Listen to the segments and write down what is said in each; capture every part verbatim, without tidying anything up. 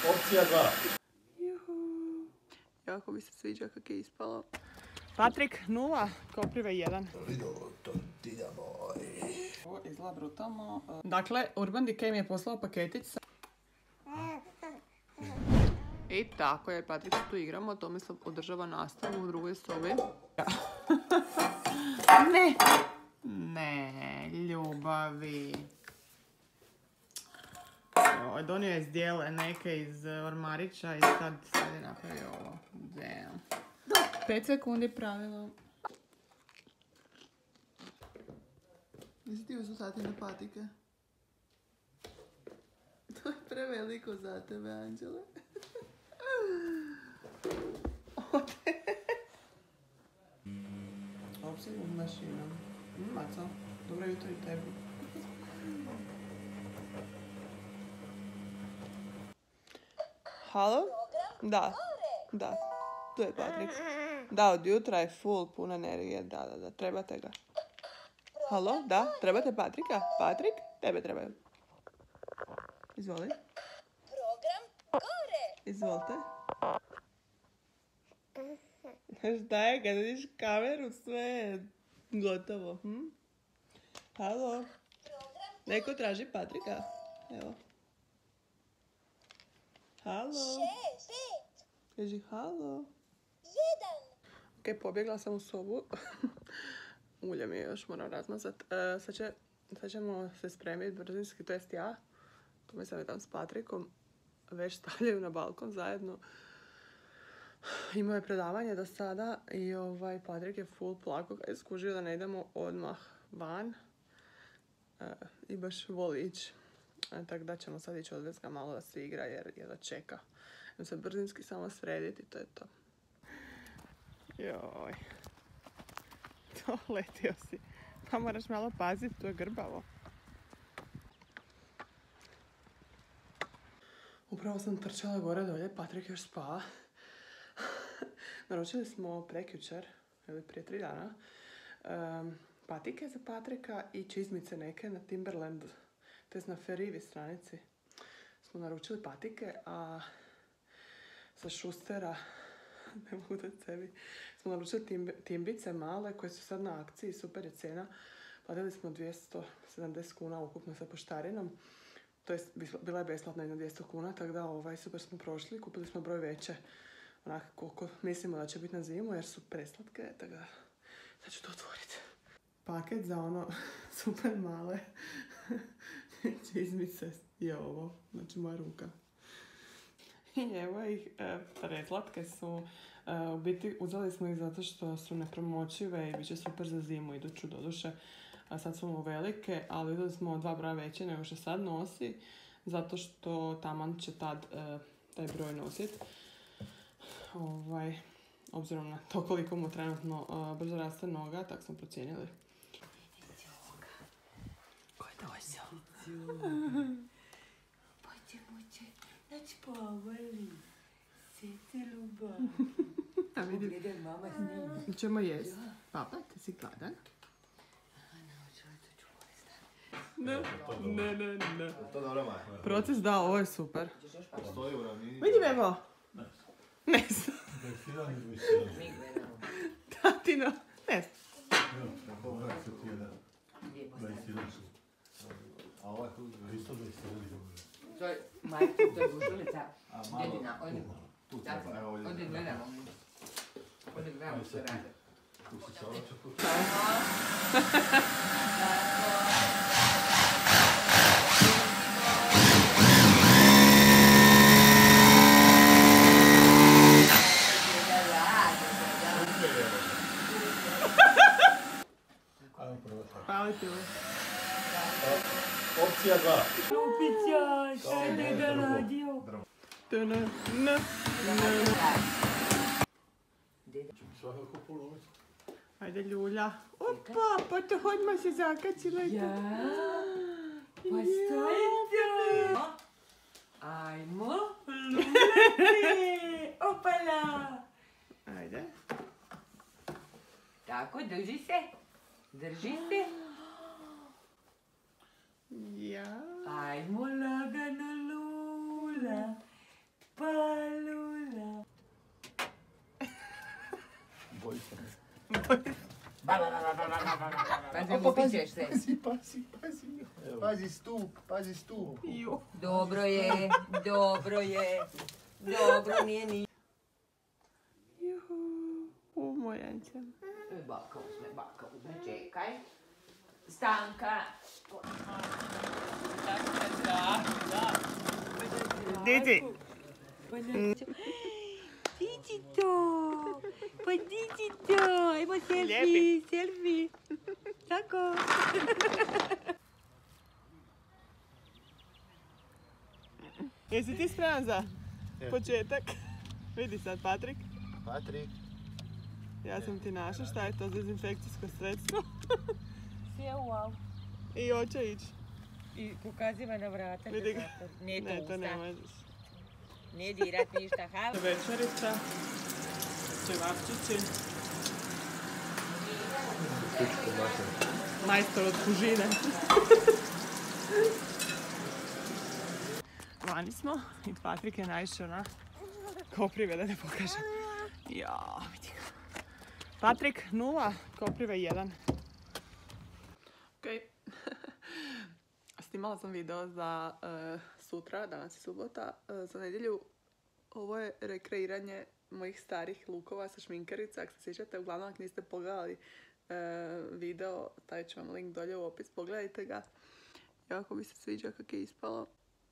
Opcija dva. Juhu. Jako mi se sviđa kak je ispalo. Patrik nula, Koprive jedan. Vidio to ti da moj. Ovo izgleda brutalno. Dakle, Urban Decay mi je poslao paketić sa... I tako je, Patrik, tu igramo. Tomislav održava nastavu u drugoj sobi. Ne! Ne, ljubavi. Joj, donio je zdjele neke iz ormarića i sad, sad je napravio ovo. Damn. Pet sekundi pravilo. Nisi ti uzutati na patike? To je preveliko za tebe, Anđele. Ode. Opsegom mašinom. Maco, dobro jutro i tebi. Halo? Da. Da. Tu je Patrik. Da, od jutra je full, puna energije. Da, da, da. Trebate ga. Halo? Da? Trebate Patrika? Patrik? Tebe trebaju. Izvoli. Program gore. Izvolite. Šta je, kad vidiš kameru, sve je gotovo. Hm? Halo? Neko traži Patrika? Evo. Halo? Šest, pet, Kaži halo. jedan. Ok, pobjegla sam u sobu. Ulje mi je još, moram razmazat. E, sad, će, sad ćemo se spremiti brzinski, to jest ja. Tu mi sam je tam s Patrikom. Već stavljaju na balkon zajedno. Imao je predavanje do sada i ovaj Patrik je full plako kad je skužio da ne idemo odmah van. E, I baš voli ići. E, tako da ćemo sad ići odvesti ga malo da se igra jer je da čeka. Idem se brzinski samo srediti i to je to. Joj. To letio si. Pa moraš malo paziti, tu je grbavo. Upravo sam trčala gore dolje, Patrik još spava. Naručili smo prekjučer, ili prije tri dana, um, patike za Patrika i čizmice neke na Timberlandu. To je na Ferivi stranici. Smo naručili patike, a sa Šustera, ne mogu da sebi, smo naručili timbe, timbice male koje su sad na akciji, super je cijena. Platili smo dvjesto sedamdeset kuna ukupno sa poštarinom. To je, bila je besplatna jedna dvjesto kuna, tako da ovaj, super smo prošli. Kupili smo broj veće, onako koliko mislimo da će biti na zimu, jer su preslatke, tako da sad ću to otvoriti. Paket za ono super male čizmice je ovo, znači moja ruka. I evo ih, e, preslatke su, e, u biti uzeli smo ih zato što su nepromočive i bit će super za zimu, iduću doduše. A sad su mu velike, ali uzeli smo dva broja veće nego što sad nosi, zato što taman će tad e, taj broj nositi. Ovaj, obzirom na to koliko mu trenutno e, brzo raste noga, tako smo procijenili. Ko je došao? Pođe, moće, znači povoli. Sjeti ljubav. A vidi. Pogledaj, mama snimi. Ćemo jesti. Papa, ti si gladan? Ne, ne, ne, ne. To dobro maj. Proces da, ovo je super. Stoji u ravnini. Vidim evo. Ne znam. Mi gledamo. Tatino. Ne znam. A ovo je tu isto dvadeset jedan. To je, majke, to je bušulica. Djedina, odi. Tu treba, evo ovdje. Odi gledamo. Odi gledamo što rade. Tu si se očeo tu. Palite li? Opcija dva. Lupića, šta je deda radio? Tana, na, na. Svakako polovicu. Ajde, Ljulja. Opa, pa to odmah se zakačila. Ja, pa stojite. Ajmo, lulati. Opala. Ajde. Tako, drži se. Drži se. Ja. Ajmo lagano, Lula. Pazi, lupit ćeš se. Pazi, pazi, pazi. Pazi stup, pazi stup. Ju. Dobro je, dobro je. Dobro, nije ni... Juhu. U, moj janjče. Baka uzme, baka uzme, čekaj. Stanka. Didi. Vidi to! Pa vidi to! Ajmo selfie, selfie. Tako. Jesi ti spreman za početak? Vidi sad, Patrik. Patrik. Ja sam ti našla, šta je to za dezinfekcijsko sredstvo? Sve wow. I hoće ići. I pokaziva na vrata. Vidi ga. Nije to Ne, to usta. ne možeš. Nije dirat ništa. Hvala. Večerica, ćevapčići, majstor od kužine. Vani smo i Patrik je naišao na koprive, da ne pokažem. Ja, vidi ga. Patrik nula, koprive jedan. Okej. Snimala sam video za uh, sutra, danas je subota, uh, za nedjelju. Ovo je rekreiranje mojih starih lukova sa šminkerica. Ako se sjećate, uglavnom ako niste pogledali uh, video, stavit ću vam link dolje u opis, pogledajte ga. Jako mi se sviđa kako je ispalo.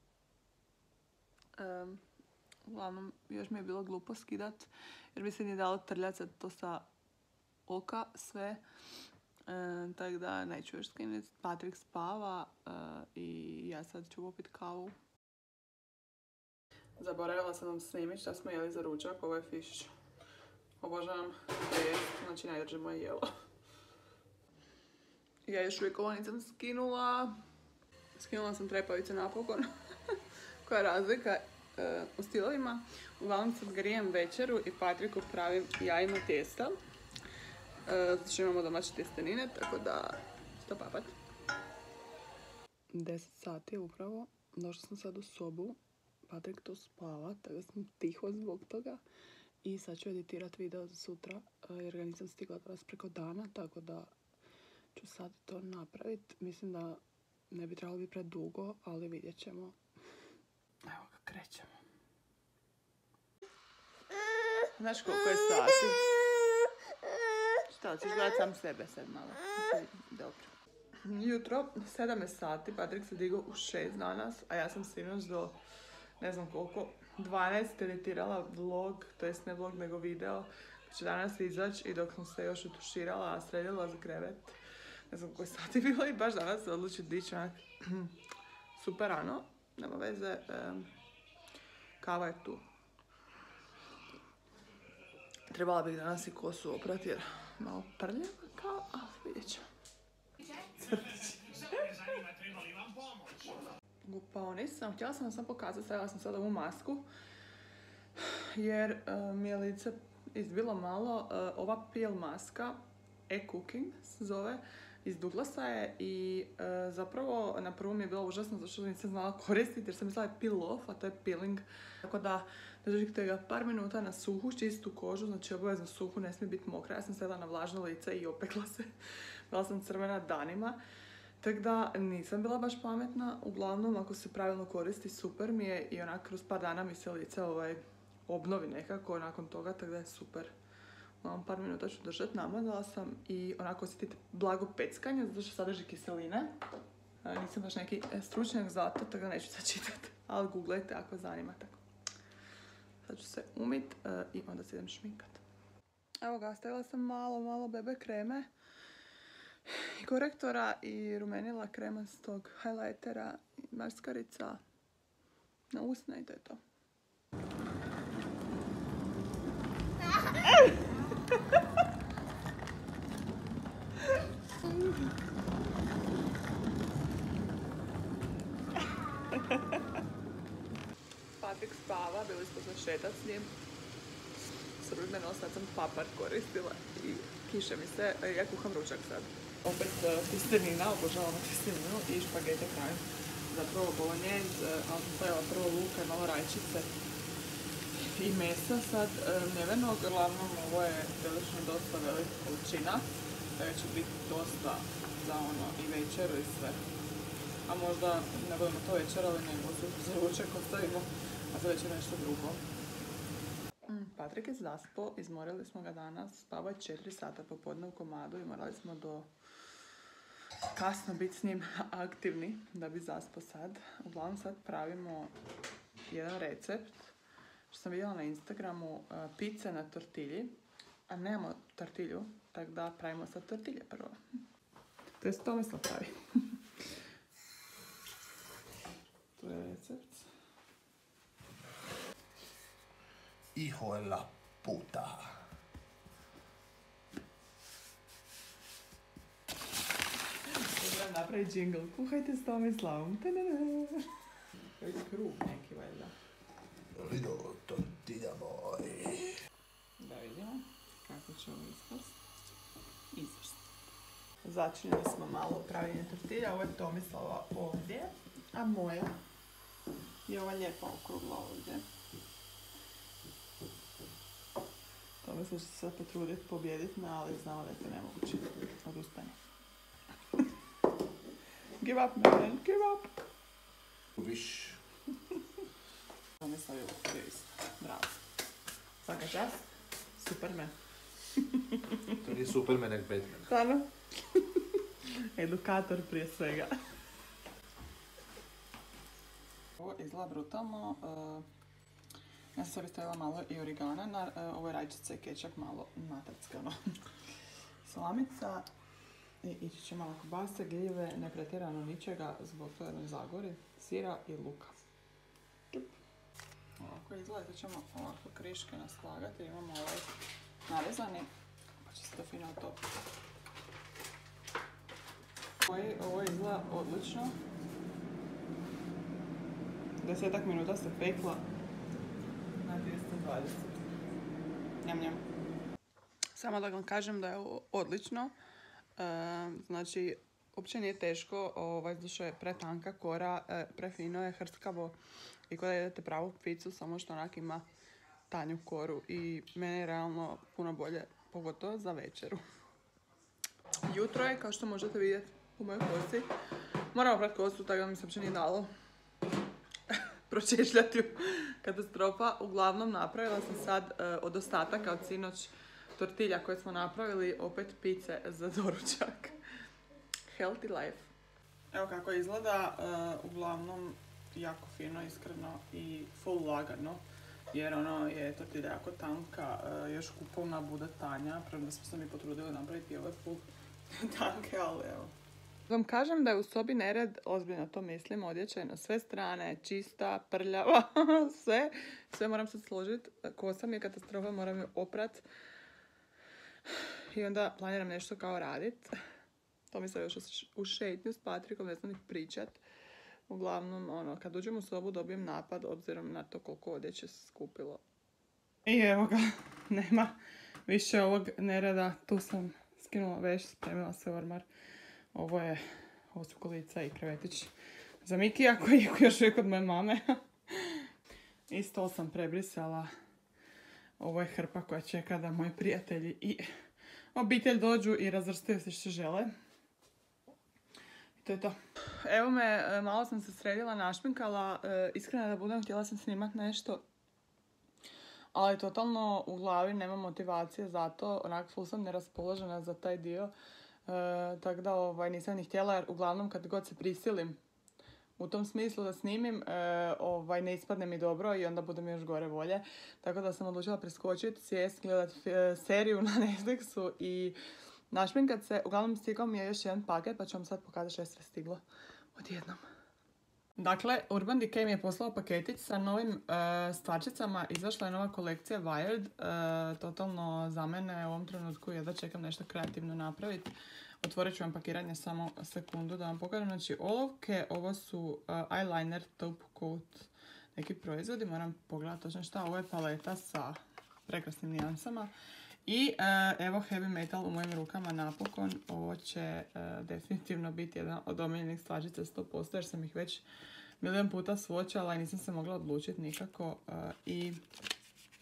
Um, uglavnom, još mi je bilo glupo skidat, jer mi se nije dalo trljati to sa oka sve. E, tako da neću još skinuti. Patrik spava e, i ja sad ću popiti kavu. Zaboravila sam vam snimiti šta smo jeli za ručak. Ovo je fiš. Obožavam jest, znači najdraže moje jelo. Ja još uvijek ovo nisam skinula. Skinula sam trepavice napokon. Koja je razlika e, u stilovima. Uglavnom sad grijem večeru i Patriku pravim jajima tijesta. Zato što imamo domaće tjestenine, tako da to papat. deset sati je upravo. Došla sam sad u sobu. Patrik tu spava, tako da sam tiho zbog toga. I sad ću editirat video za sutra, jer ga nisam stigla danas preko dana, tako da ću sad to napraviti. Mislim da ne bi trebalo biti predugo, ali vidjet ćemo. Evo ga, krećemo. Znaš koliko je sati? Šta, ćeš gledat sam sebe sad malo. Dobro. Jutro, sedam je sati, Patrik se digao u šest danas, a ja sam sinoć do, ne znam koliko, dvanaest editirala vlog, to jest ne vlog nego video, koji će danas izaći i dok sam se još utuširala, a sredila za krevet, ne znam koji sati bilo i baš danas se odluči dići onak super rano, nema veze, um, kava je tu. Trebala bih danas i kosu oprati jer malo prljava kao, ali vidjet ćemo. Gupao nisam, htjela sam vam sam pokazati, stavila sam sada ovu masku jer uh, mi je lice izbilo malo. Uh, ova peel maska, e-cooking se zove, iz Douglasa je i uh, zapravo na prvu mi je bilo užasno zašto nisam znala koristiti jer sam mislila je peel off, a to je peeling. Tako da držite ga par minuta na suhu, čistu kožu, znači obavezno suhu, ne smije biti mokra. Ja sam sedla na vlažno lice i opekla se. Bila sam crvena danima. Tako da nisam bila baš pametna. Uglavnom, ako se pravilno koristi, super mi je i onak kroz par dana mi se lice ovaj, obnovi nekako nakon toga, tako da je super. Uglavnom, par minuta ću držati, namazala sam i onako osjetite blago peckanje, zato što sadrži kiseline. Nisam baš neki stručnjak za to, tako da neću sad čitati. Ali googlajte ako zanima tako. Sad ću se umit uh, i onda se idem šminkat. Evo ga, stavila sam malo, malo bebe kreme i korektora i rumenila kremastog highlightera i maskarica na usne i to je to. Patrik spava, bili smo se šetat s njim. Sružne nos, sad sam papar koristila i kiše mi se, ja kuham ručak sad. Opet tjestenina, obožavamo tjesteninu i špagete pravim. Zapravo bolognese, ali sam stavila prvo luka i malo rajčice. i mesa sad e, mljevenog, glavnom ovo je prilično dosta velika količina, da će biti dosta za ono i večeru i sve. A možda ne budemo to večerali, nego se za ručak ostavimo, a za večer nešto drugo. Mm, Patrik je zaspo, izmorili smo ga danas, spavao je četiri sata popodne u komadu i morali smo do kasno biti s njim aktivni da bi zaspo sad. Uglavnom sad pravimo jedan recept što sam vidjela na Instagramu, uh, pice na tortilji, a nemamo tortilju, tako da pravimo sad tortilje prvo. To je Tomislav pravi. To je recept. Hijo de la puta. Treba napraviti džingl. Kuhajte s Tomislavom. Ta-da-da. To je krug neki, valjda. Lido, tortilla boy. Da vidimo kako će ovo ispast. Izvrsno. Začinili smo malo pravljenje tortilja. Ovo je Tomislava ovdje, a moja je ova lijepa okrugla ovdje. Tomislav će se sad potruditi pobijediti me, ali znamo da je to nemoguće. Odustanje. Give up, man, give up! Viš. Tomislav je aktivist. Bravo. Svaka čast. Superman. To nije Superman, nek Batman. Stvarno? Edukator prije svega. Ovo izgleda brutalno. Uh, ja sam sebi stavila malo i origana. Na, uh, ovo je rajčica i kečap malo natrckano. Salamica. I ići će malo kobase, gljive, ne pretjerano ničega zbog toga da ne zagori. Sira i luka. Ovako izgleda, to ćemo ovako kriške naslagati. Imamo ovaj narezani, pa će se to fino utopiti. Ovo izgleda odlično. Desetak minuta se pekla na dvjesto dvadeset. Njam, njam. Samo da vam kažem da je ovo odlično. E, znači, uopće nije teško, ovaj, zato je pretanka kora, e, prefino je, hrskavo i kada jedete pravu picu, samo što onak ima tanju koru i mene je realno puno bolje, pogotovo za večeru. Jutro je, kao što možete vidjeti u mojoj kosi. Moram oprati kosu, tako da mi se uopće nije dalo pročešljati katastrofa. Uglavnom napravila sam sad e, od ostataka od sinoć tortilja koje smo napravili, opet pice za doručak. Healthy life. Evo kako izgleda, uh, uglavnom jako fino, iskreno i full lagano. Jer ono je tortilja jako tanka, uh, još kupovna bude tanja, premda smo se mi potrudili napraviti ove full tanke, ali evo. Vam kažem da je u sobi nered, ozbiljno to mislim, odjeća je na sve strane, čista, prljava, sve. Sve moram sad složiti, kosa mi je katastrofa, moram ju oprat. I onda planiram nešto kao radit. To mi se još u šetnju s Patrikom, ne znam ni pričat. Uglavnom, ono, kad uđem u sobu dobijem napad, obzirom na to koliko odjeće se skupilo. I evo ga, nema više ovog nereda. Tu sam skinula veš, spremila se ormar. Ovo je, ovo su kolica i krevetić za Mikija, koji je još uvijek od moje mame. I stol sam prebrisala. Ovo je hrpa koja čeka da moji prijatelji i obitelj dođu i razvrstaju se što žele. I to je to. Evo me, malo sam se sredila, našminkala. E, iskreno da budem, htjela sam snimat nešto. Ali totalno u glavi nema motivacije za to. Onak full sam neraspoložena za taj dio. E, tako da ovaj, nisam ni htjela, jer uglavnom kad god se prisilim u tom smislu da snimim, e, ovaj, ne ispadne mi dobro i onda budem još gore volje. Tako da sam odlučila preskočiti, sjest, gledat e, seriju na Netflixu i našminkat se. Uglavnom stigao mi je još jedan paket, pa ću vam sad pokazati što je sve stiglo odjednom. Dakle, Urban Decay mi je poslao paketić sa novim e, stvarčicama. Izašla je nova kolekcija Wired. E, totalno za mene u ovom trenutku je da čekam nešto kreativno napraviti. Otvorit ću vam pakiranje samo sekundu da vam pokažem. Znači, olovke, ovo su uh, eyeliner, top coat, neki proizvodi. Moram pogledati točno šta. Ovo je paleta sa prekrasnim nijansama. I uh, evo Heavy Metal u mojim rukama napokon. Ovo će uh, definitivno biti jedna od omiljenih stvarčica sto posto jer sam ih već milijon puta svočala i nisam se mogla odlučiti nikako. Uh, I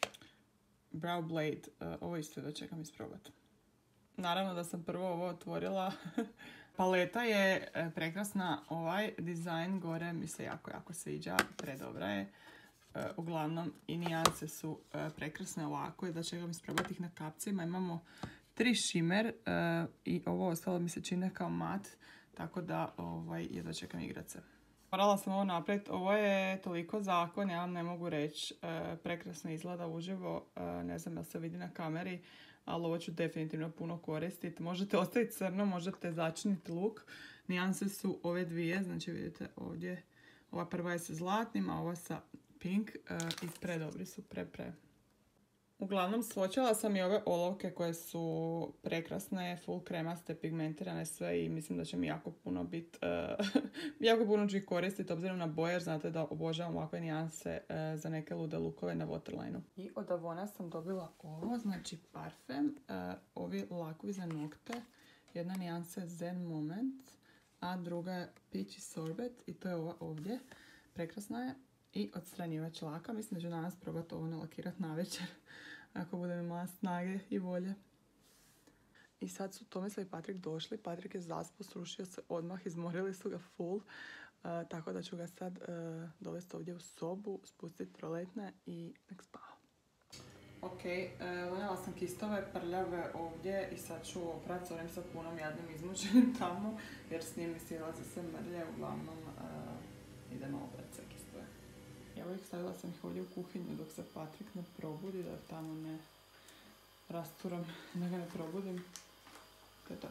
Brow Blade. Uh, ovo isto da čekam isprobati. Naravno da sam prvo ovo otvorila. Paleta je prekrasna, ovaj dizajn gore mi se jako, jako sviđa, predobra je. Uh, uglavnom i nijance su uh, prekrasne ovako i da čekam isprobati ih na kapcima. Imamo tri šimer uh, i ovo ostalo mi se čine kao mat, tako da ovaj, jedva čekam igrat se. Morala sam ovo napraviti, ovo je toliko zakon, ja vam ne mogu reći, uh, prekrasno izgleda uživo, uh, ne znam da se vidi na kameri, ali ovo ću definitivno puno koristiti. Možete ostaviti crno, možete začiniti luk. Nijanse su ove dvije, znači vidite ovdje, ova prva je sa zlatnim, a ova sa pink uh, i predobri su, pre pre. Uglavnom, svočala sam i ove olovke koje su prekrasne, full kremaste, pigmentirane sve i mislim da će mi jako puno biti, uh, jako puno ću ih koristiti obzirom na boje, jer znate da obožavam ovakve nijanse uh, za neke lude lukove na waterlineu. I od Avona sam dobila ovo, znači parfem, uh, ovi lakovi za nokte, jedna nijansa je Zen Moment, a druga je Peachy Sorbet i to je ova ovdje, prekrasna je. I odstranjivač laka. Mislim da ću danas probati ovo nalakirati na večer. Ako budem imala snage i volje. I sad su Tomislav i Patrik došli. Patrik je zaspo, srušio se odmah, izmorili su ga full. Uh, tako da ću ga sad uh, dovesti ovdje u sobu, spustiti roletne i nek spava. Ok, uh, donijela sam kistove prljave ovdje i sad ću oprat s onim sapunom jadnim izmučenim tamo. Jer s njim mi silaze se mrlje, uglavnom uh, idemo oprat sve kistove. Evo ih, stavila sam ih ovdje u kuhinju dok se Patrik ne probudi, da tamo ne rasturam, da ga ne probudim. To je to.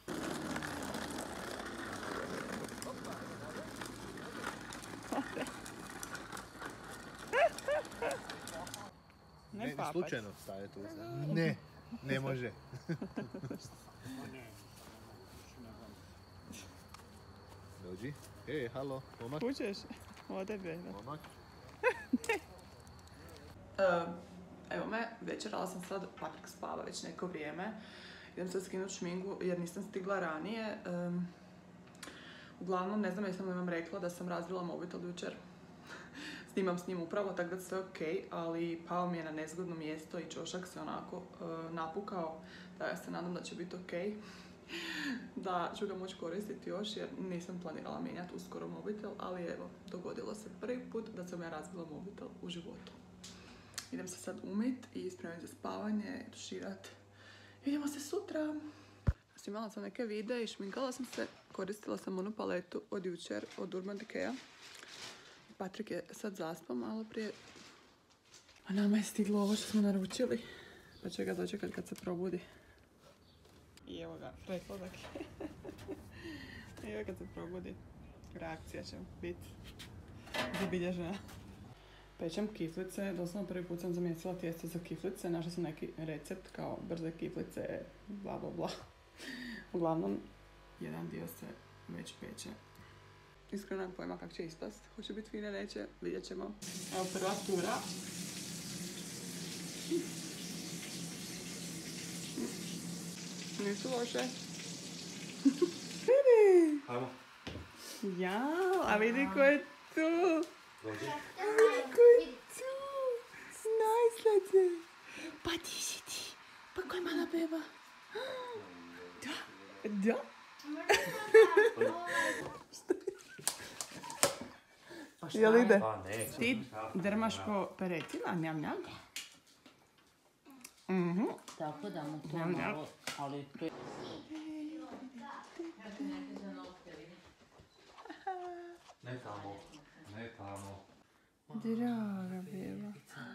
Ne, ne slučajno stavite tu. Ne, ne može. Dođi. Ej, halo, momak. Kućeš? Ode be. Momak. uh, evo me, večerala sam sad, Patrik spava već neko vrijeme. Idem sad skinuti šminku jer nisam stigla ranije. Um, uglavnom, ne znam jesam li vam rekla da sam razbila mobitel jučer. Snimam s njim upravo, tako da sve ok, ali pao mi je na nezgodno mjesto i čošak se onako uh, napukao. Da ja se nadam da će biti ok. Da ću ga moći koristiti još jer nisam planirala mijenjati uskoro mobitel, ali evo, dogodilo se prvi put da sam ja razbila mobitel u životu. Idem se sad umit i spremiti za spavanje, tuširat. Vidimo se sutra! Snimala sam neke videe i šminkala sam se, koristila sam onu paletu od jučer, od Urban Decaya. Patrik je sad zaspao malo prije, a nama je stiglo ovo što smo naručili, pa će ga dočekati kad se probudi. I evo ga, pretlodak. Evo kad se probudi, reakcija će biti zabilježena. Pečem kiflice, doslovno prvi put sam zamijesila tijesto za kiflice, našla sam neki recept kao brze kiflice, bla bla bla. Uglavnom, jedan dio se već peče. Iskreno nemam pojma kako će ispast, hoće biti fine, neće, vidjet ćemo. Evo prva tura. Nisu loše. Vidi! Hajmo. Jao, a vidi ko je tu! Dođi. A vidi ko je tu! Najslađe! Pa ti si ti! Pa koja je mala beba? Da? Da? Pa Jel ide? Pa neće. Ti drmaš po peretima, njam njam. Mhm. Tako da mu to Njam, njam. malo, ali to je... Ne tamo. Ne tamo. Draga beba.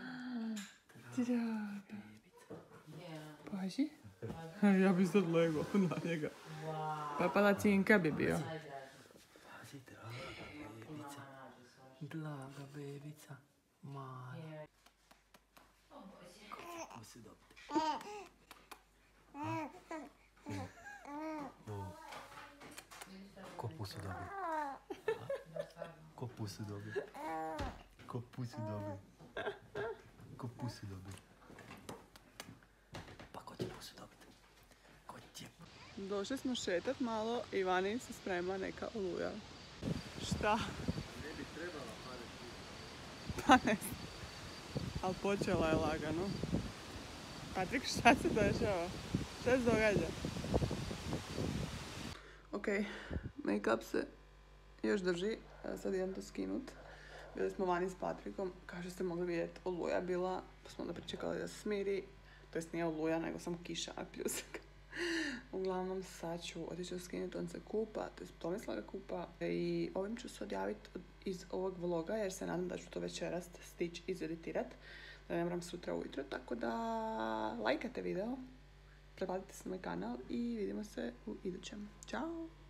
Draga. Paži? Ja bi sad legao na njega. Pa palacinka bi bio. Pazi, draga bebica. Draga bebica. Maja. Kako se dobiti? Ko pusu dobi? Ko pusu dobi? Ko pusu dobi? Ko pusu dobi? Pa ko će pusu dobiti? Ko će? Došli smo šetat malo i vani se sprema neka oluja. Šta? Ne bi trebala padati. Pa ne znam. Ali počela je lagano. Patrik, šta se dešava? Šta se događa? Ok, make-up se još drži, sad idem to skinut. Bili smo vani s Patrikom, kao što ste mogli vidjeti, oluja bila, pa smo onda pričekali da se smiri. To jest nije oluja, nego sam kiša, pljusak. Uglavnom, sad ću otići skinuti, on se kupa, to jest Tomislav ga kupa. I ovim ću se odjaviti iz ovog vloga, jer se nadam da ću to večeras stići izeditirat. Da ne moram sutra ujutro, tako da lajkate video, pretplatite se na moj kanal i vidimo se u idućem. Ćao!